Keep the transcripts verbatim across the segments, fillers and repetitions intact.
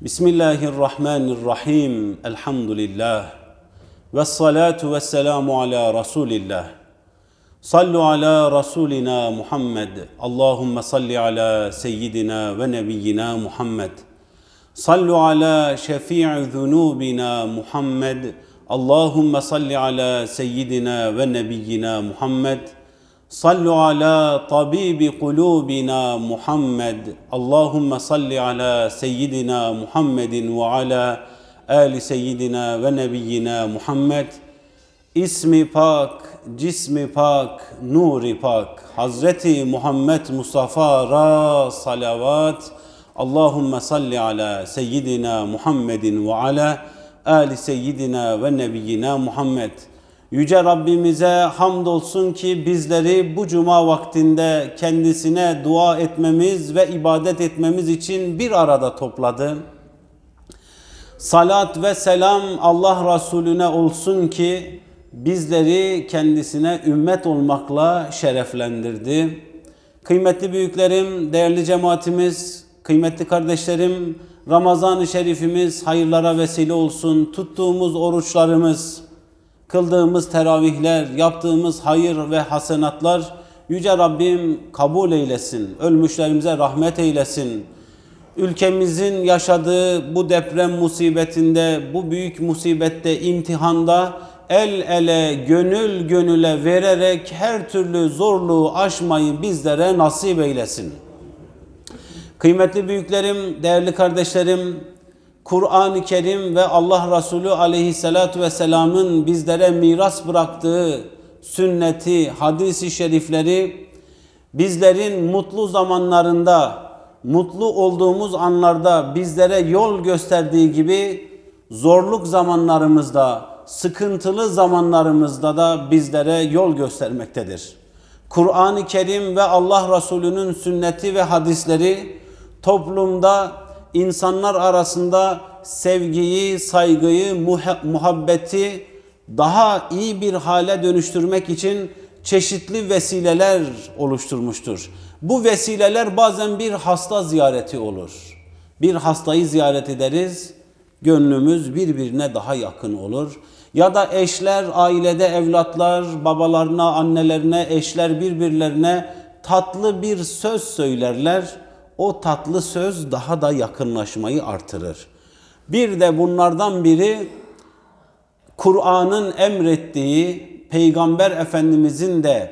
Bismillahirrahmanirrahim. Elhamdülillah. Vessalatu vesselamu ala Resulillah. Sallu ala Resulina Muhammed. Allahümme salli ala seyyidina ve nebiyyina Muhammed. Sallu ala şefi'i zunubina Muhammed. Allahümme salli ala seyyidina ve nebiyyina Muhammed. Sallu ala tabibi kulubina Muhammed. Allahümme salli ala seyyidina Muhammedin ve ala ali seyyidina ve nebiyyina Muhammed. İsmi pak, cismi pak, nuri pak. Hazreti Muhammed Mustafa'ra salavat. Allahümme salli ala seyyidina Muhammedin ve ala ali seyyidina ve nebiyyina Muhammed. Yüce Rabbimize hamdolsun ki bizleri bu cuma vaktinde kendisine dua etmemiz ve ibadet etmemiz için bir arada topladı. Salat ve selam Allah Resulüne olsun ki bizleri kendisine ümmet olmakla şereflendirdi. Kıymetli büyüklerim, değerli cemaatimiz, kıymetli kardeşlerim, Ramazan-ı Şerifimiz hayırlara vesile olsun. Tuttuğumuz oruçlarımız, kıldığımız teravihler, yaptığımız hayır ve hasenatlar Yüce Rabbim kabul eylesin. Ölmüşlerimize rahmet eylesin. Ülkemizin yaşadığı bu deprem musibetinde, bu büyük musibette, imtihanda el ele, gönül gönüle vererek her türlü zorluğu aşmayı bizlere nasip eylesin. Kıymetli büyüklerim, değerli kardeşlerim, Kur'an-ı Kerim ve Allah Resulü aleyhissalatu vesselamın bizlere miras bıraktığı sünneti, hadis-i şerifleri bizlerin mutlu zamanlarında, mutlu olduğumuz anlarda bizlere yol gösterdiği gibi zorluk zamanlarımızda, sıkıntılı zamanlarımızda da bizlere yol göstermektedir. Kur'an-ı Kerim ve Allah Resulü'nün sünneti ve hadisleri toplumda, insanlar arasında sevgiyi, saygıyı, muhabbeti daha iyi bir hale dönüştürmek için çeşitli vesileler oluşturmuştur. Bu vesileler bazen bir hasta ziyareti olur. Bir hastayı ziyaret ederiz, gönlümüz birbirine daha yakın olur. Ya da eşler, ailede evlatlar, babalarına, annelerine, eşler birbirlerine tatlı bir söz söylerler. O tatlı söz daha da yakınlaşmayı artırır. Bir de bunlardan biri Kur'an'ın emrettiği, Peygamber Efendimizin de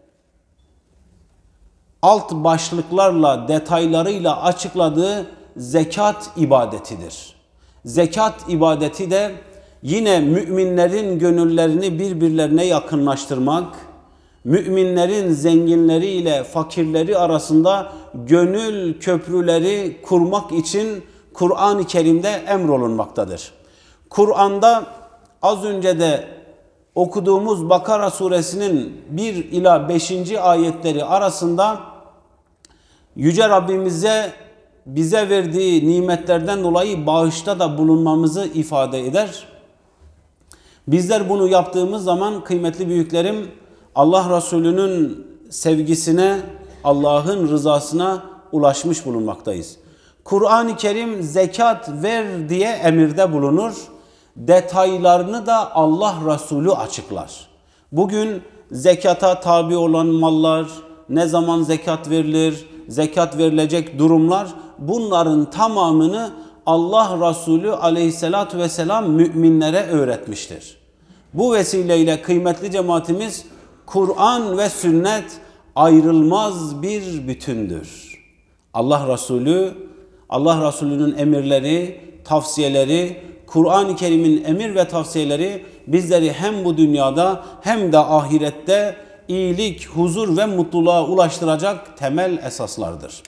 alt başlıklarla, detaylarıyla açıkladığı zekat ibadetidir. Zekat ibadeti de yine müminlerin gönüllerini birbirlerine yakınlaştırmak, müminlerin zenginleriyle fakirleri arasında gönül köprüleri kurmak için Kur'an-ı Kerim'de emrolunmaktadır. Kur'an'da az önce de okuduğumuz Bakara suresinin bir ila beşinci ayetleri arasında Yüce Rabbimize bize verdiği nimetlerden dolayı bağışta da bulunmamızı ifade eder. Bizler bunu yaptığımız zaman kıymetli büyüklerim, Allah Resulü'nün sevgisine, Allah'ın rızasına ulaşmış bulunmaktayız. Kur'an-ı Kerim zekat ver diye emirde bulunur. Detaylarını da Allah Resulü açıklar. Bugün zekata tabi olan mallar, ne zaman zekat verilir, zekat verilecek durumlar, bunların tamamını Allah Resulü aleyhissalatu vesselam müminlere öğretmiştir. Bu vesileyle kıymetli cemaatimiz, Kur'an ve sünnet ayrılmaz bir bütündür. Allah Resulü, Allah Resulü'nün emirleri, tavsiyeleri, Kur'an-ı Kerim'in emir ve tavsiyeleri bizleri hem bu dünyada hem de ahirette iyilik, huzur ve mutluluğa ulaştıracak temel esaslardır.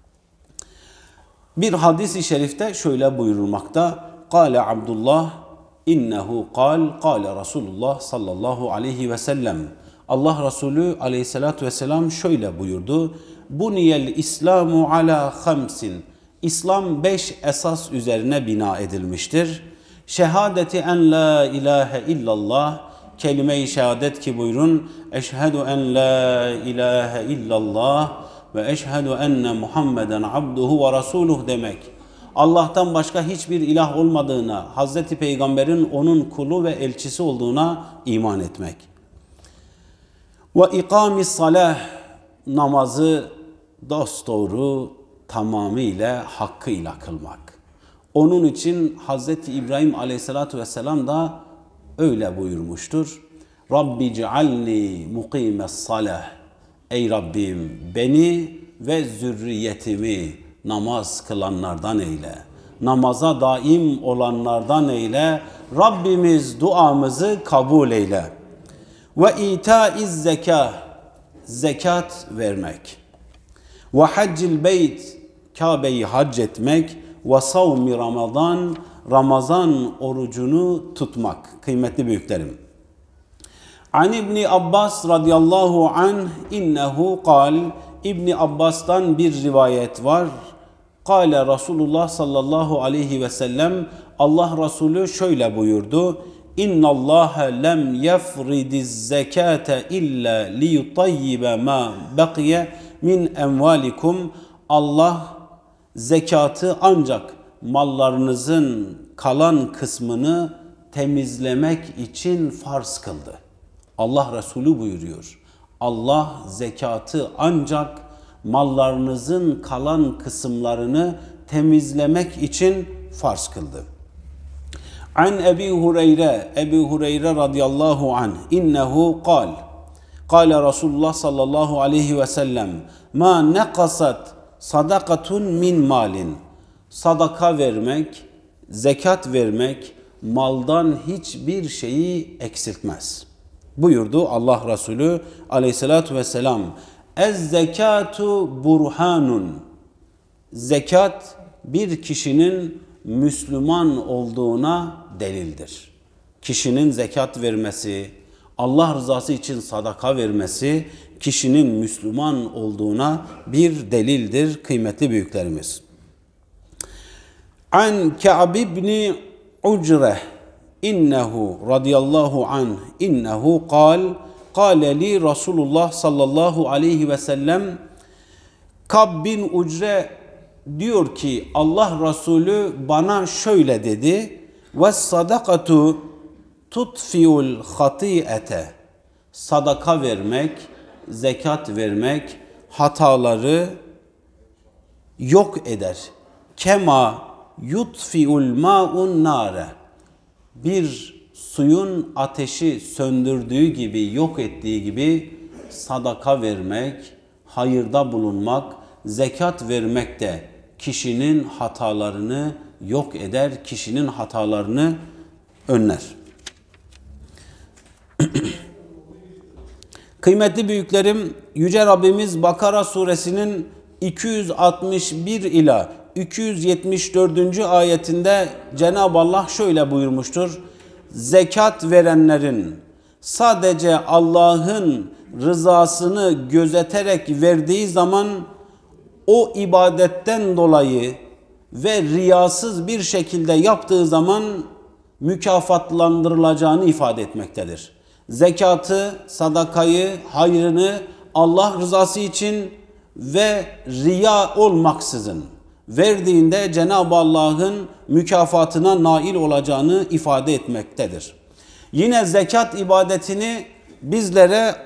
Bir hadis-i şerifte şöyle buyurulmakta: "Kâle Abdullah innehu kâl kâle Resulullah sallallahu aleyhi ve sellem." Allah Resulü aleyhissalatu vesselam şöyle buyurdu: "Buniyel İslamu ala hamsin." İslam beş esas üzerine bina edilmiştir. Şehadeti en la ilahe illallah, kelime-i şehadet ki buyurun, eşhedü en la ilahe illallah ve eşhedü enne Muhammeden abduhu ve rasuluh demek. Allah'tan başka hiçbir ilah olmadığına, Hazreti Peygamber'in onun kulu ve elçisi olduğuna iman etmek. Ve ikamis salah, namazı dosdoğru tamamıyla hakkıyla kılmak. Onun için Hazreti İbrahim Aleyhisselatü Vesselam da öyle buyurmuştur. Rabbi cealni mukimes salah. Ey Rabbim beni ve zürriyetimi namaz kılanlardan eyle. Namaza daim olanlardan eyle. Rabbimiz duamızı kabul eyle. Ve itaiz zekâh, zekat vermek. Ve haccil beyt, Kabe'yi hac etmek. Ve savmi Ramazan, Ramazan orucunu tutmak. Kıymetli büyüklerim. An İbni Abbas radıyallahu anh innehu kal, İbni Abbas'tan bir rivayet var. Kale Resulullah sallallahu aleyhi ve sellem, Allah Resulü şöyle buyurdu. İnna Allah lem yefridiz zekate illa liyutayyibe ma baqiye min envalikum. Allah zekatı ancak mallarınızın kalan kısmını temizlemek için farz kıldı. Allah Resulü buyuruyor. Allah zekatı ancak mallarınızın kalan kısımlarını temizlemek için farz kıldı. An Ebi Hureyre, Ebi Hureyre radıyallahu anh, innehu kal, kale Resulullah sallallahu aleyhi ve sellem, ma nekasat sadakatun min malin, sadaka vermek, zekat vermek, maldan hiçbir şeyi eksiltmez. Buyurdu Allah Resulü aleyhissalatu vesselam. Ez zekatu burhanun. Zekat bir kişinin Müslüman olduğuna delildir. Kişinin zekat vermesi, Allah rızası için sadaka vermesi, kişinin Müslüman olduğuna bir delildir kıymetli büyüklerimiz. An Ka'b ibn Ucre innehu radıyallahu anh innehu kal kâle li Resulullah sallallahu aleyhi ve sellem, Ka'b bin Ucre diyor ki Allah Resulü bana şöyle dedi. Ve sadakatu tutfiul hati'ete. Sadaka vermek, zekat vermek hataları yok eder. Kema yutfiul ma'un nare. Bir suyun ateşi söndürdüğü gibi, yok ettiği gibi sadaka vermek, hayırda bulunmak, zekat vermek de kişinin hatalarını yok eder, kişinin hatalarını önler. Kıymetli büyüklerim, Yüce Rabbimiz Bakara suresinin iki yüz altmış bir ila iki yüz yetmiş dördüncü ayetinde Cenab-ı Allah şöyle buyurmuştur. Zekat verenlerin sadece Allah'ın rızasını gözeterek verdiği zaman o ibadetten dolayı ve riyasız bir şekilde yaptığı zaman mükafatlandırılacağını ifade etmektedir. Zekatı, sadakayı, hayrını Allah rızası için ve riya olmaksızın verdiğinde Cenab-ı Allah'ın mükafatına nail olacağını ifade etmektedir. Yine zekat ibadetini bizlere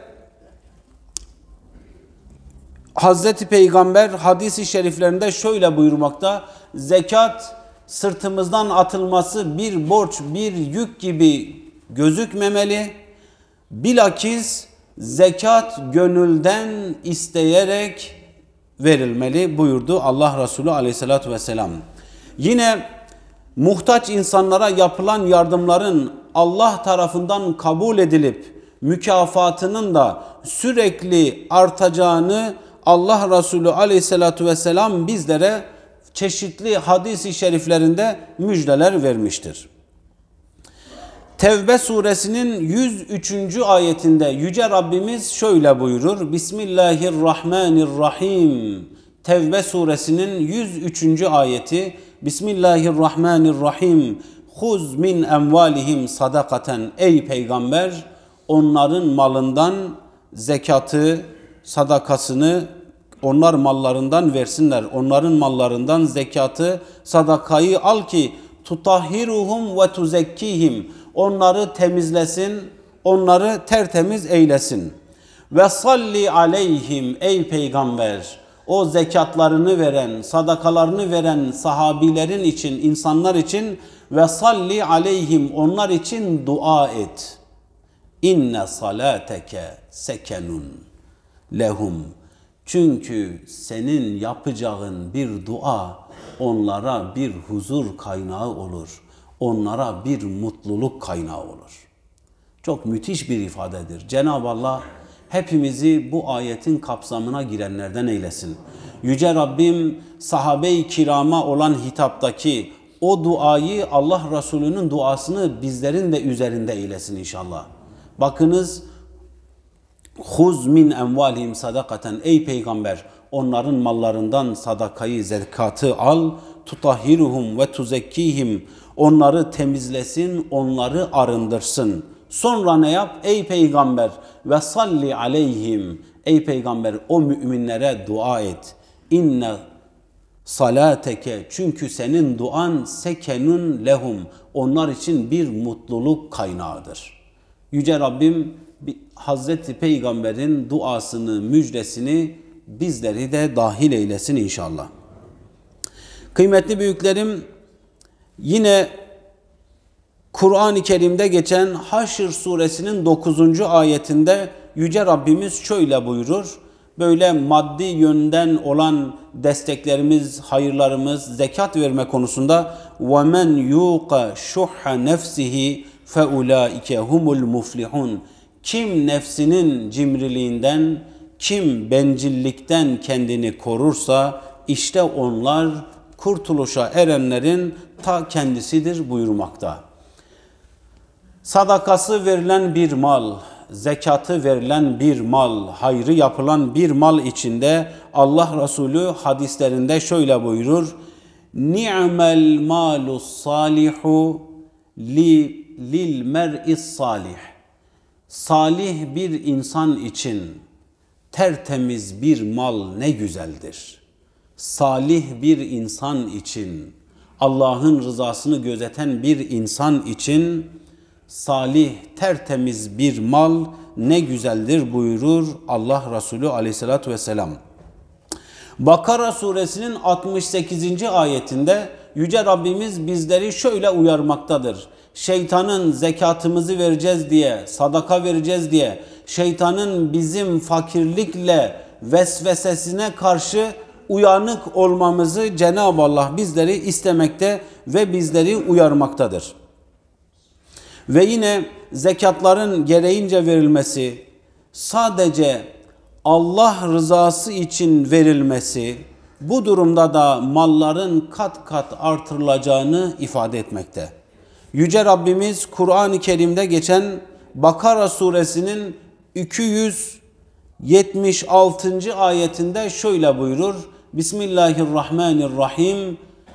Hazreti Peygamber hadis-i şeriflerinde şöyle buyurmakta. Zekat sırtımızdan atılması bir borç, bir yük gibi gözükmemeli. Bilakis zekat gönülden isteyerek verilmeli buyurdu Allah Resulü aleyhissalatü vesselam. Yine muhtaç insanlara yapılan yardımların Allah tarafından kabul edilip mükafatının da sürekli artacağını Allah Resulü aleyhissalatü vesselam bizlere çeşitli hadis-i şeriflerinde müjdeler vermiştir. Tevbe suresinin yüz üçüncü ayetinde Yüce Rabbimiz şöyle buyurur. Bismillahirrahmanirrahim. Tevbe suresinin yüz üçüncü ayeti. Bismillahirrahmanirrahim. Huz min emvalihim sadakaten. Ey peygamber, onların malından zekatı, sadakasını onlar mallarından versinler. Onların mallarından zekatı, sadakayı al ki tutahhiruhum ve tuzekkihim. Onları temizlesin, onları tertemiz eylesin. Ve salli aleyhim, ey peygamber, o zekatlarını veren, sadakalarını veren sahabilerin için, insanlar için ve salli aleyhim, onlar için dua et. İnne salateke sekenun lehum. Çünkü senin yapacağın bir dua onlara bir huzur kaynağı olur. Onlara bir mutluluk kaynağı olur. Çok müthiş bir ifadedir. Cenab-ı Allah hepimizi bu ayetin kapsamına girenlerden eylesin. Yüce Rabbim sahabe-i kirama olan hitaptaki o duayı, Allah Resulü'nün duasını bizlerin de üzerinde eylesin inşallah. Bakınız, huz min envalihim sadakaten, ey peygamber onların mallarından sadakayı, zekatı al, tutahhiruhum ve tuzekkihim, onları temizlesin, onları arındırsın. Sonra ne yap ey peygamber? Ve salli aleyhim, ey peygamber o müminlere dua et. İnne salateke, çünkü senin duan sekenun lehum, onlar için bir mutluluk kaynağıdır. Yüce Rabbim Hazreti Peygamber'in duasını, müjdesini bizleri de dahil eylesin inşallah. Kıymetli büyüklerim, yine Kur'an-ı Kerim'de geçen Haşr suresinin dokuzuncu ayetinde Yüce Rabbimiz şöyle buyurur. Böyle maddi yönden olan desteklerimiz, hayırlarımız, zekat verme konusunda وَمَنْ يُوقَ شُحَّ نَفْسِهِ فَاُولَٰئِكَ هُمُ الْمُفْلِحُونَ. Kim nefsinin cimriliğinden, kim bencillikten kendini korursa işte onlar kurtuluşa erenlerin ta kendisidir buyurmakta. Sadakası verilen bir mal, zekatı verilen bir mal, hayrı yapılan bir mal içinde Allah Resulü hadislerinde şöyle buyurur. Ni'mel malus salihu li lil mer'is salih. Salih bir insan için tertemiz bir mal ne güzeldir. Salih bir insan için, Allah'ın rızasını gözeten bir insan için salih, tertemiz bir mal ne güzeldir buyurur Allah Resulü aleyhissalatü vesselam. Bakara suresinin altmış sekizinci ayetinde Yüce Rabbimiz bizleri şöyle uyarmaktadır. Şeytanın zekatımızı vereceğiz diye, sadaka vereceğiz diye, şeytanın bizim fakirlikle vesvesesine karşı uyanık olmamızı Cenab-ı Allah bizleri istemekte ve bizleri uyarmaktadır. Ve yine zekatların gereğince verilmesi, sadece Allah rızası için verilmesi, bu durumda da malların kat kat artırılacağını ifade etmekte. Yüce Rabbimiz Kur'an-ı Kerim'de geçen Bakara suresinin iki yüz yetmiş altıncı ayetinde şöyle buyurur. Bismillahirrahmanirrahim.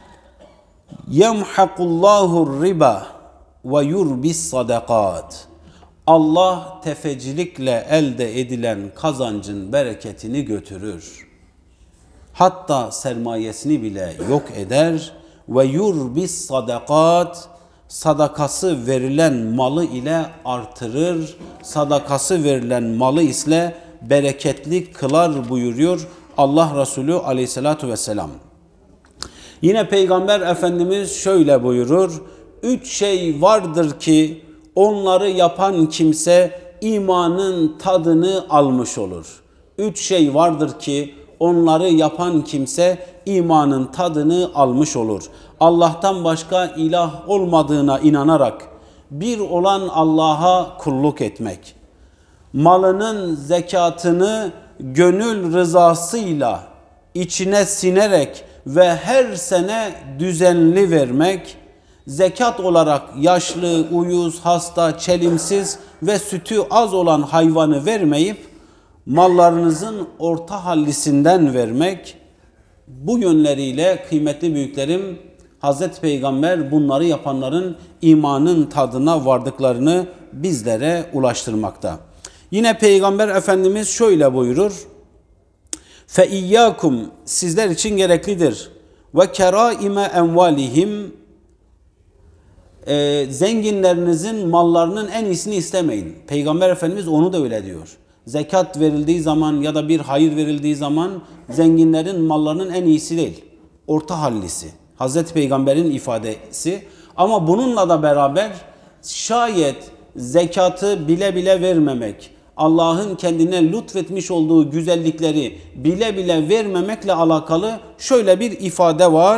Yemhakullahu riba ve yurbis sadakat. Allah tefecilikle elde edilen kazancın bereketini götürür. Hatta sermayesini bile yok eder. Ve yurbis sadakat, sadakası verilen malı ile artırır. Sadakası verilen malı ile bereketli kılar buyuruyor Allah Resulü aleyhissalatu vesselam. Yine Peygamber Efendimiz şöyle buyurur. Üç şey vardır ki onları yapan kimse imanın tadını almış olur. Üç şey vardır ki onları yapan kimse imanın tadını almış olur. Allah'tan başka ilah olmadığına inanarak bir olan Allah'a kulluk etmek, malının zekatını gönül rızasıyla içine sinerek ve her sene düzenli vermek, zekat olarak yaşlı, uyuz, hasta, çelimsiz ve sütü az olan hayvanı vermeyip mallarınızın orta hallisinden vermek, bu yönleriyle kıymetli büyüklerim Hazreti Peygamber bunları yapanların imanın tadına vardıklarını bizlere ulaştırmakta. Yine Peygamber Efendimiz şöyle buyurur. Fe iyyakum sizler için gereklidir. Ve keraime envalihim e, zenginlerinizin mallarının en iyisini istemeyin. Peygamber Efendimiz onu da öyle diyor. Zekat verildiği zaman ya da bir hayır verildiği zaman zenginlerin mallarının en iyisi değil. Orta hallisi. Hazreti Peygamber'in ifadesi. Ama bununla da beraber şayet zekatı bile bile vermemek, Allah'ın kendine lütfetmiş olduğu güzellikleri bile bile vermemekle alakalı şöyle bir ifade var.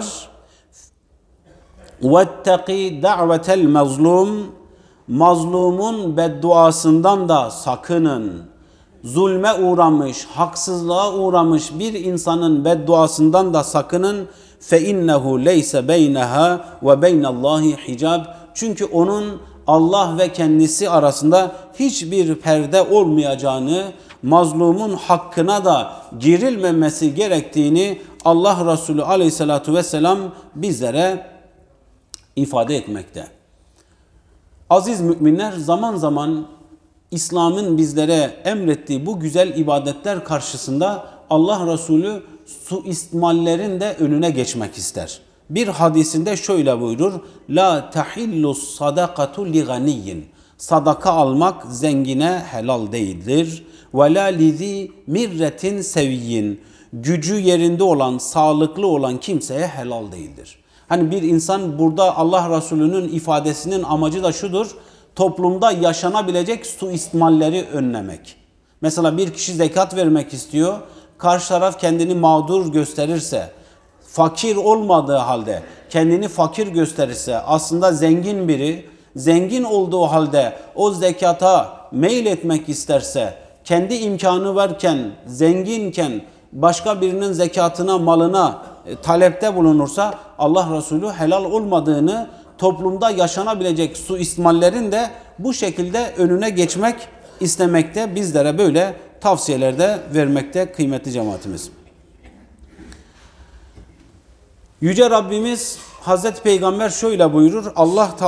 وَاتَّقِي دَعْوَةَ الْمَظْلُومِ Mazlumun bedduasından da sakının. Zulme uğramış, haksızlığa uğramış bir insanın bedduasından da sakının. فَاِنَّهُ لَيْسَ بَيْنَهَا وَبَيْنَ اللّٰهِ حِجَابٍ Çünkü onun Allah ve kendisi arasında hiçbir perde olmayacağını, mazlumun hakkına da girilmemesi gerektiğini Allah Resulü aleyhissalatu vesselam bizlere ifade etmekte. Aziz müminler, zaman zaman İslam'ın bizlere emrettiği bu güzel ibadetler karşısında Allah Resulü suistimallerin de önüne geçmek ister. Bir hadisinde şöyle buyurur. La tahillu sadakatu li ganiyin. Sadaka almak zengine helal değildir. Ve la lizi mirretin seviyyin. Gücü yerinde olan, sağlıklı olan kimseye helal değildir. Hani bir insan burada Allah Resulü'nün ifadesinin amacı da şudur. Toplumda yaşanabilecek suistimalleri önlemek. Mesela bir kişi zekat vermek istiyor. Karşı taraf kendini mağdur gösterirse, fakir olmadığı halde kendini fakir gösterirse, aslında zengin biri, zengin olduğu halde o zekata meyil etmek isterse, kendi imkanı varken, zenginken başka birinin zekatına, malına e, talepte bulunursa Allah Resulü helal olmadığını, toplumda yaşanabilecek suistimallerin de bu şekilde önüne geçmek istemekte, bizlere böyle tavsiyelerde vermekte kıymetli cemaatimiz. Yüce Rabbimiz Hazreti Peygamber şöyle buyurur. Allah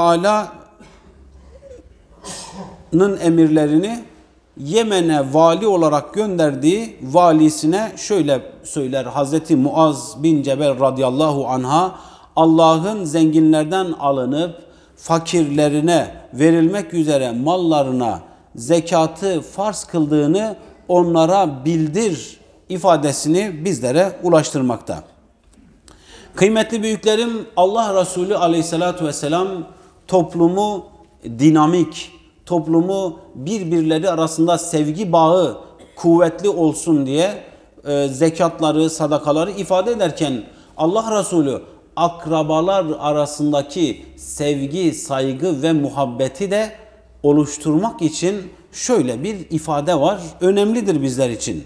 Teala'nın emirlerini Yemen'e vali olarak gönderdiği valisine şöyle söyler. Hazreti Muaz bin Cebel radıyallahu anha, Allah'ın zenginlerden alınıp fakirlerine verilmek üzere mallarına zekatı farz kıldığını onlara bildir ifadesini bizlere ulaştırmakta. Kıymetli büyüklerim, Allah Resulü aleyhissalatü vesselam toplumu dinamik, toplumu birbirleri arasında sevgi bağı kuvvetli olsun diye e, zekatları, sadakaları ifade ederken Allah Resulü akrabalar arasındaki sevgi, saygı ve muhabbeti de oluşturmak için şöyle bir ifade var. Önemlidir bizler için.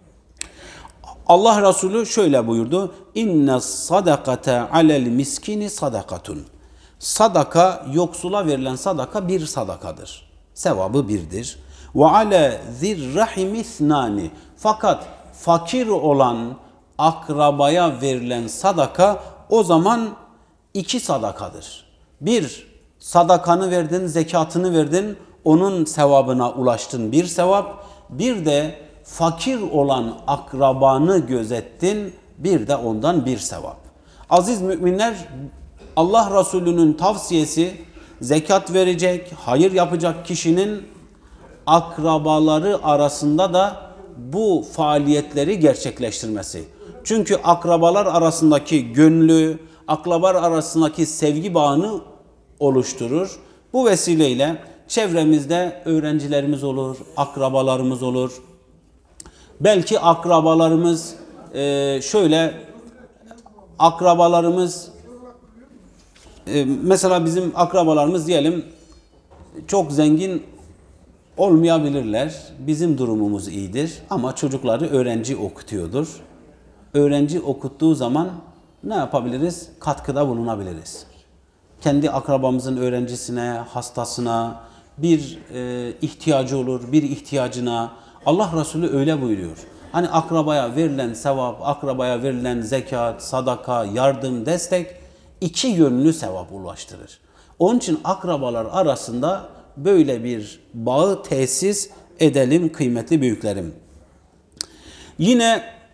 Allah Resulü şöyle buyurdu. İnne sadakate alel miskini sadakatun. Sadaka, yoksula verilen sadaka bir sadakadır. Sevabı birdir. Ve ale zirrahimi ithnani. Fakat fakir olan akrabaya verilen sadaka o zaman iki sadakadır. Bir, sadakanı verdin, zekatını verdin, onun sevabına ulaştın, bir sevap. Bir de fakir olan akrabanı gözettin, bir de ondan bir sevap. Aziz müminler, Allah Resulü'nün tavsiyesi zekat verecek, hayır yapacak kişinin akrabaları arasında da bu faaliyetleri gerçekleştirmesi. Çünkü akrabalar arasındaki gönlü, akrabalar arasındaki sevgi bağını oluşturur. Bu vesileyle çevremizde öğrencilerimiz olur, akrabalarımız olur. Belki akrabalarımız e, şöyle akrabalarımız e, mesela bizim akrabalarımız diyelim çok zengin olmayabilirler. Bizim durumumuz iyidir ama çocukları öğrenci okutuyordur. Öğrenci okuttuğu zaman ne yapabiliriz? Katkıda bulunabiliriz. Kendi akrabamızın öğrencisine, hastasına bir e, ihtiyacı olur, bir ihtiyacına. Allah Resulü öyle buyuruyor. Hani akrabaya verilen sevap, akrabaya verilen zekat, sadaka, yardım, destek iki yönlü sevap ulaştırır. Onun için akrabalar arasında böyle bir bağı tesis edelim kıymetli büyüklerim. Yine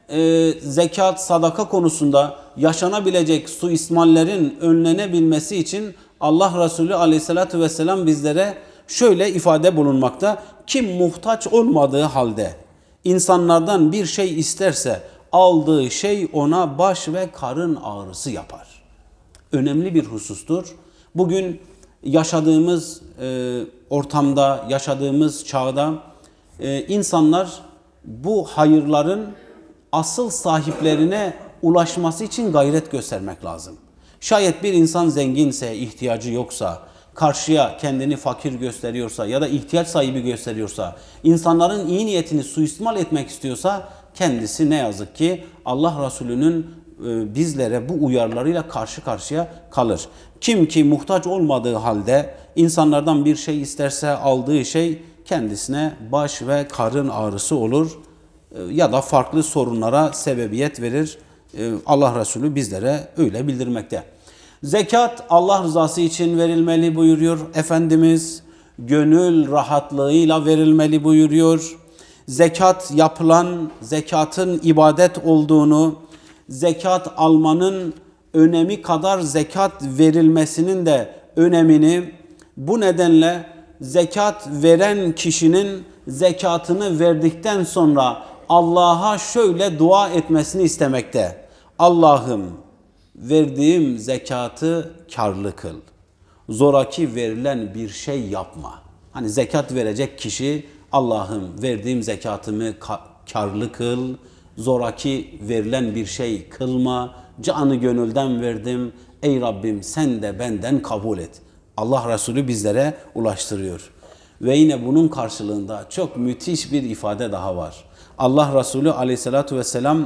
e, zekat, sadaka konusunda yaşanabilecek suistimallerin önlenebilmesi için Allah Resulü aleyhissalatü vesselam bizlere şöyle ifade bulunmakta. Kim muhtaç olmadığı halde insanlardan bir şey isterse aldığı şey ona baş ve karın ağrısı yapar. Önemli bir husustur. Bugün yaşadığımız e, ortamda, yaşadığımız çağda e, insanlar bu hayırların asıl sahiplerine ulaşması için gayret göstermek lazım. Şayet bir insan zenginse, ihtiyacı yoksa, karşıya kendini fakir gösteriyorsa ya da ihtiyaç sahibi gösteriyorsa, insanların iyi niyetini suistimal etmek istiyorsa kendisi ne yazık ki Allah Resulü'nün e, bizlere bu uyarılarıyla karşı karşıya kalır. Kim ki muhtaç olmadığı halde insanlardan bir şey isterse aldığı şey kendisine baş ve karın ağrısı olur e, ya da farklı sorunlara sebebiyet verir. E, Allah Resulü bizlere öyle bildirmekte. Zekat Allah rızası için verilmeli buyuruyor Efendimiz. Gönül rahatlığıyla verilmeli buyuruyor. Zekat yapılan, zekatın ibadet olduğunu, zekat almanın önemi kadar zekat verilmesinin de önemini, bu nedenle zekat veren kişinin zekatını verdikten sonra Allah'a şöyle dua etmesini istemekte. Allah'ım, verdiğim zekatı karlı kıl. Zoraki verilen bir şey yapma. Hani zekat verecek kişi Allah'ım verdiğim zekatımı karlı kıl. Zoraki verilen bir şey kılma. Canı gönülden verdim. Ey Rabbim sen de benden kabul et. Allah Resulü bizlere ulaştırıyor. Ve yine bunun karşılığında çok müthiş bir ifade daha var. Allah Resulü aleyhissalatü vesselam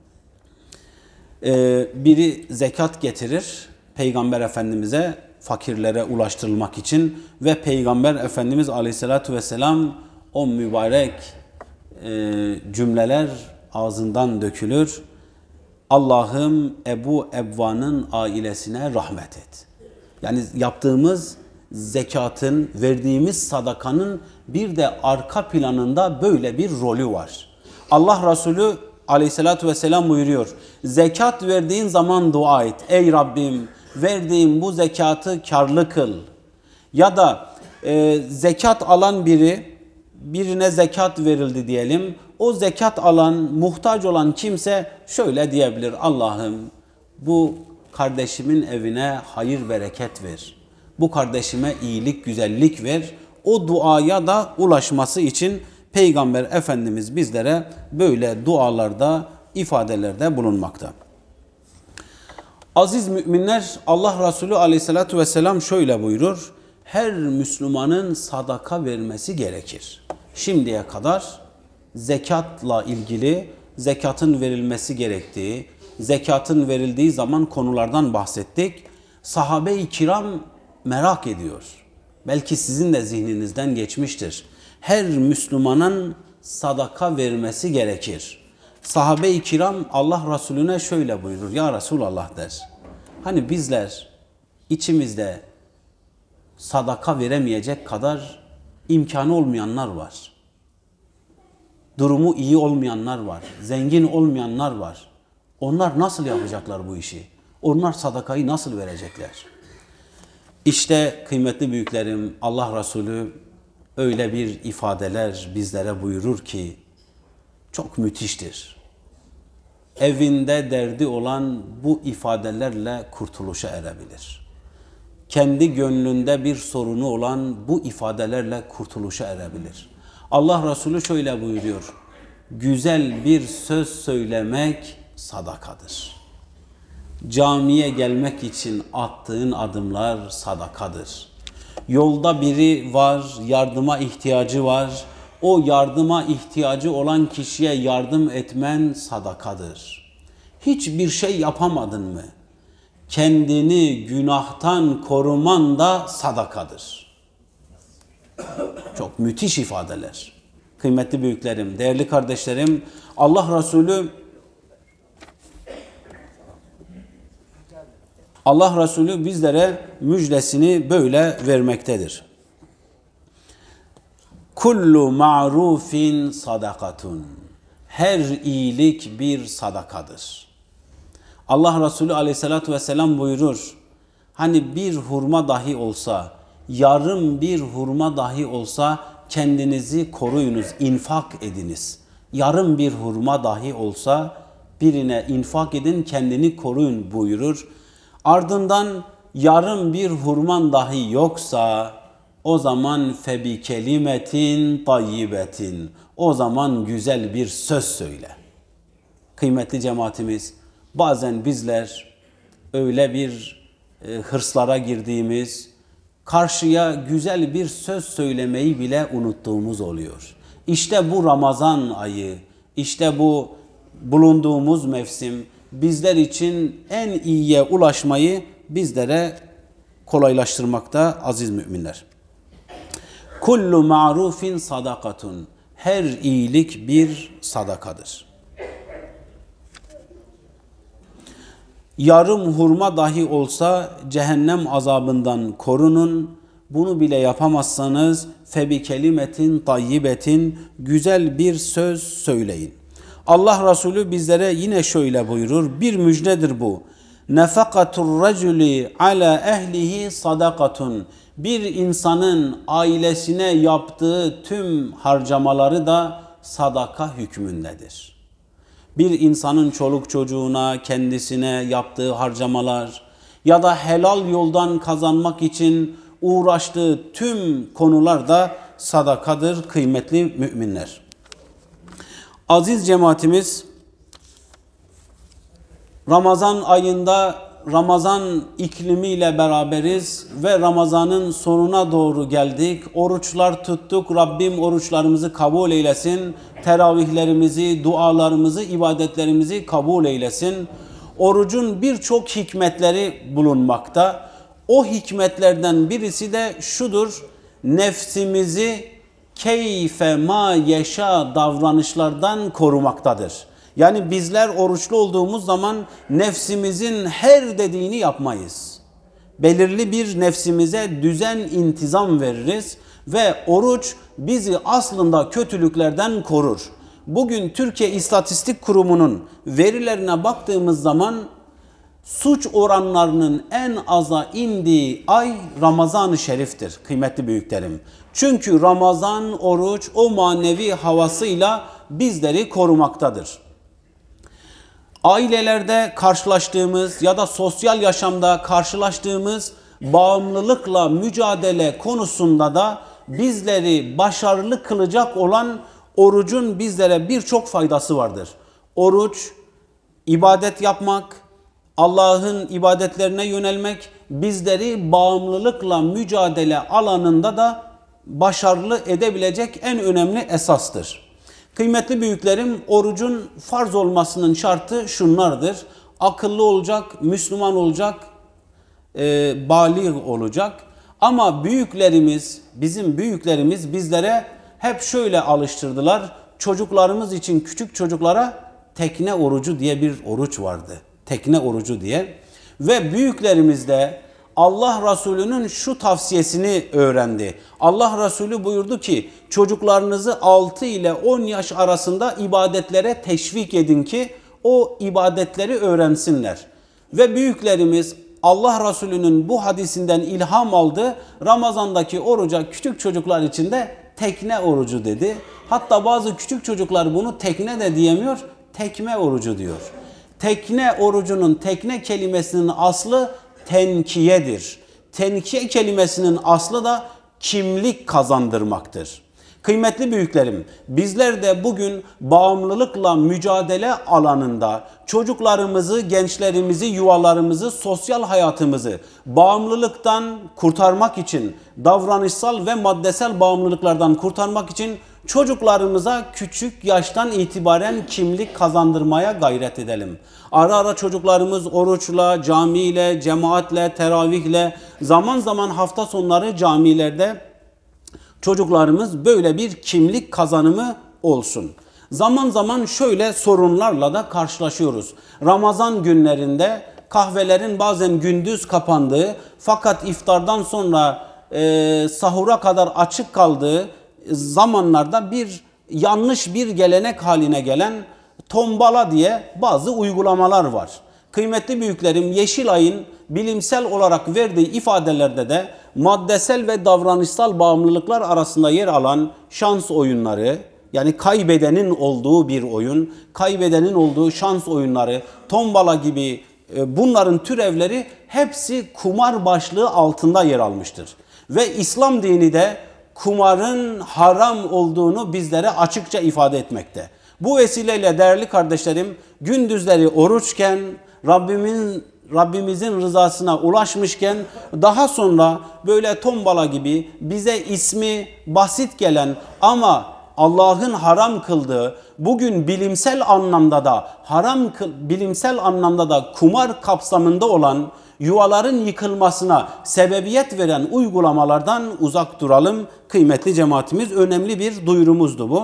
biri zekat getirir Peygamber Efendimiz'e fakirlere ulaştırılmak için ve Peygamber Efendimiz Aleyhisselatü Vesselam o mübarek e, cümleler ağzından dökülür. Allah'ım Ebu Ebva'nın ailesine rahmet et. Yani yaptığımız zekatın, verdiğimiz sadakanın bir de arka planında böyle bir rolü var. Allah Resulü Aleyhisselatü Vesselam buyuruyor. Zekat verdiğin zaman dua et. Ey Rabbim verdiğim bu zekatı karlı kıl. Ya da e, zekat alan biri, birine zekat verildi diyelim. O zekat alan, muhtaç olan kimse şöyle diyebilir. Allah'ım bu kardeşimin evine hayır bereket ver. Bu kardeşime iyilik, güzellik ver. O duaya da ulaşması için Peygamber Efendimiz bizlere böyle dualarda, ifadelerde bulunmakta. Aziz müminler, Allah Resulü Aleyhisselatü Vesselam şöyle buyurur. Her Müslümanın sadaka vermesi gerekir. Şimdiye kadar zekatla ilgili zekatın verilmesi gerektiği, zekatın verildiği zaman konulardan bahsettik. Sahabe-i kiram merak ediyor. Belki sizin de zihninizden geçmiştir. Her Müslümanın sadaka vermesi gerekir. Sahabe-i kiram Allah Resulüne şöyle buyurur. Ya Resulallah der. Hani bizler içimizde sadaka veremeyecek kadar imkanı olmayanlar var. Durumu iyi olmayanlar var. Zengin olmayanlar var. Onlar nasıl yapacaklar bu işi? Onlar sadakayı nasıl verecekler? İşte kıymetli büyüklerim, Allah Resulü öyle bir ifadeler bizlere buyurur ki çok müthiştir. Evinde derdi olan bu ifadelerle kurtuluşa erebilir. Kendi gönlünde bir sorunu olan bu ifadelerle kurtuluşa erebilir. Allah Resulü şöyle buyuruyor. Güzel bir söz söylemek sadakadır. Camiye gelmek için attığın adımlar sadakadır. Yolda biri var, yardıma ihtiyacı var. O yardıma ihtiyacı olan kişiye yardım etmen sadakadır. Hiçbir şey yapamadın mı? Kendini günahtan koruman da sadakadır. Çok müthiş ifadeler. Kıymetli büyüklerim, değerli kardeşlerim, Allah Resulü Allah Resulü bizlere müjdesini böyle vermektedir. Kullu ma'rufin sadakatun. Her iyilik bir sadakadır. Allah Resulü aleyhissalatü vesselam buyurur. Hani bir hurma dahi olsa, yarım bir hurma dahi olsa kendinizi koruyunuz, infak ediniz. Yarım bir hurma dahi olsa birine infak edin, kendini koruyun buyurur. Ardından yarım bir hurman dahi yoksa o zaman febi kelimetin tayyibetin, o zaman güzel bir söz söyle. Kıymetli cemaatimiz, bazen bizler öyle bir e, hırslara girdiğimiz, karşıya güzel bir söz söylemeyi bile unuttuğumuz oluyor. İşte bu Ramazan ayı, işte bu bulunduğumuz mevsim bizler için en iyiye ulaşmayı bizlere kolaylaştırmakta aziz müminler. Kullu ma'rufin sadakatun. Her iyilik bir sadakadır. Yarım hurma dahi olsa cehennem azabından korunun. Bunu bile yapamazsanız febi kelimetin tayyibetin, güzel bir söz söyleyin. Allah Resulü bizlere yine şöyle buyurur. Bir müjdedir bu. Nefakatur raculi ala ehlihi sadakatun. Bir insanın ailesine yaptığı tüm harcamaları da sadaka hükmündedir. Bir insanın çoluk çocuğuna, kendisine yaptığı harcamalar ya da helal yoldan kazanmak için uğraştığı tüm konular da sadakadır kıymetli müminler. Aziz cemaatimiz, Ramazan ayında Ramazan iklimiyle beraberiz ve Ramazan'ın sonuna doğru geldik. Oruçlar tuttuk. Rabbim oruçlarımızı kabul eylesin. Teravihlerimizi, dualarımızı, ibadetlerimizi kabul eylesin. Orucun birçok hikmetleri bulunmakta. O hikmetlerden birisi de şudur: nefsimizi keyfe ma yeşa davranışlardan korumaktadır. Yani bizler oruçlu olduğumuz zaman nefsimizin her dediğini yapmayız. Belirli bir nefsimize düzen, intizam veririz ve oruç bizi aslında kötülüklerden korur. Bugün Türkiye İstatistik Kurumu'nun verilerine baktığımız zaman suç oranlarının en aza indiği ay Ramazan-ı Şerif'tir kıymetli büyüklerim. Çünkü Ramazan, oruç o manevi havasıyla bizleri korumaktadır. Ailelerde karşılaştığımız ya da sosyal yaşamda karşılaştığımız bağımlılıkla mücadele konusunda da bizleri başarılı kılacak olan orucun bizlere birçok faydası vardır. Oruç, ibadet yapmak, Allah'ın ibadetlerine yönelmek bizleri bağımlılıkla mücadele alanında da başarılı edebilecek en önemli esastır. Kıymetli büyüklerim, orucun farz olmasının şartı şunlardır. Akıllı olacak, Müslüman olacak, e, balik olacak. Ama büyüklerimiz, bizim büyüklerimiz bizlere hep şöyle alıştırdılar. Çocuklarımız için, küçük çocuklara tekne orucu diye bir oruç vardı. Tekne orucu diye. Ve büyüklerimiz de Allah Resulü'nün şu tavsiyesini öğrendi. Allah Resulü buyurdu ki çocuklarınızı altı ile on yaş arasında ibadetlere teşvik edin ki o ibadetleri öğrensinler. Ve büyüklerimiz Allah Resulü'nün bu hadisinden ilham aldı. Ramazandaki oruca küçük çocuklar için de tekne orucu dedi. Hatta bazı küçük çocuklar bunu tekne de diyemiyor, tekme orucu diyor. Tekne orucunun, tekne kelimesinin aslı tenkiyedir. Tenkiye kelimesinin aslı da kimlik kazandırmaktır. Kıymetli büyüklerim, bizler de bugün bağımlılıkla mücadele alanında çocuklarımızı, gençlerimizi, yuvalarımızı, sosyal hayatımızı bağımlılıktan kurtarmak için, davranışsal ve maddesel bağımlılıklardan kurtarmak için çocuklarımıza küçük yaştan itibaren kimlik kazandırmaya gayret edelim. Ara ara çocuklarımız oruçla, camiyle, cemaatle, teravihle, zaman zaman hafta sonları camilerde çocuklarımız böyle bir kimlik kazanımı olsun. Zaman zaman şöyle sorunlarla da karşılaşıyoruz. Ramazan günlerinde kahvelerin bazen gündüz kapandığı fakat iftardan sonra e, sahura kadar açık kaldığı zamanlarda bir yanlış bir gelenek haline gelen tombala diye bazı uygulamalar var. Kıymetli büyüklerim, Yeşilay'ın bilimsel olarak verdiği ifadelerde de maddesel ve davranışsal bağımlılıklar arasında yer alan şans oyunları, yani kaybedenin olduğu bir oyun, kaybedenin olduğu şans oyunları, tombala gibi bunların türevleri hepsi kumar başlığı altında yer almıştır. Ve İslam dini de kumarın haram olduğunu bizlere açıkça ifade etmekte. Bu vesileyle değerli kardeşlerim, gündüzleri oruçken, Rabbimin, Rabbimizin rızasına ulaşmışken, daha sonra böyle tombala gibi bize ismi basit gelen ama Allah'ın haram kıldığı, bugün bilimsel anlamda da haram bilimsel anlamda da kumar kapsamında olan yuvaların yıkılmasına sebebiyet veren uygulamalardan uzak duralım. Kıymetli cemaatimiz, önemli bir duyurumuzdu bu.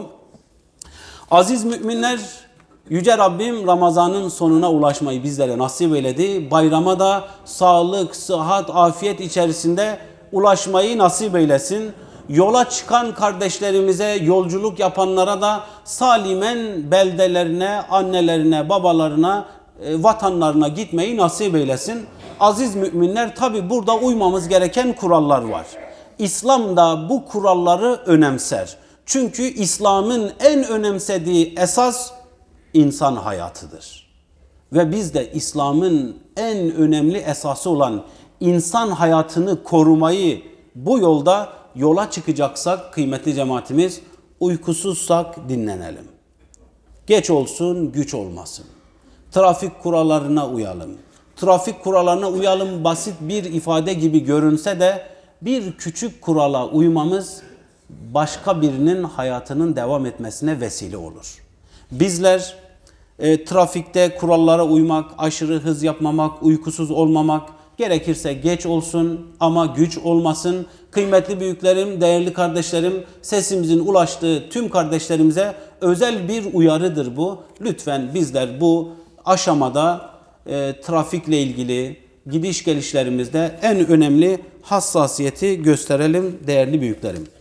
Aziz müminler, Yüce Rabbim Ramazan'ın sonuna ulaşmayı bizlere nasip eyledi. Bayrama da sağlık, sıhhat, afiyet içerisinde ulaşmayı nasip eylesin. Yola çıkan kardeşlerimize, yolculuk yapanlara da salimen beldelerine, annelerine, babalarına, vatanlarına gitmeyi nasip eylesin. Aziz müminler, tabi burada uymamız gereken kurallar var. İslam da bu kuralları önemser. Çünkü İslam'ın en önemsediği esas insan hayatıdır. Ve biz de İslam'ın en önemli esası olan insan hayatını korumayı bu yolda yola çıkacaksak kıymetli cemaatimiz, uykusuzsak dinlenelim. Geç olsun, güç olmasın. Trafik kurallarına uyalım. Trafik kurallarına uyalım basit bir ifade gibi görünse de bir küçük kurala uymamız başka birinin hayatının devam etmesine vesile olur. Bizler e, trafikte kurallara uymak, aşırı hız yapmamak, uykusuz olmamak, gerekirse geç olsun ama güç olmasın. Kıymetli büyüklerim, değerli kardeşlerim, sesimizin ulaştığı tüm kardeşlerimize özel bir uyarıdır bu. Lütfen bizler bu aşamada e, trafikle ilgili gidiş gelişlerimizde en önemli hassasiyeti gösterelim değerli büyüklerim.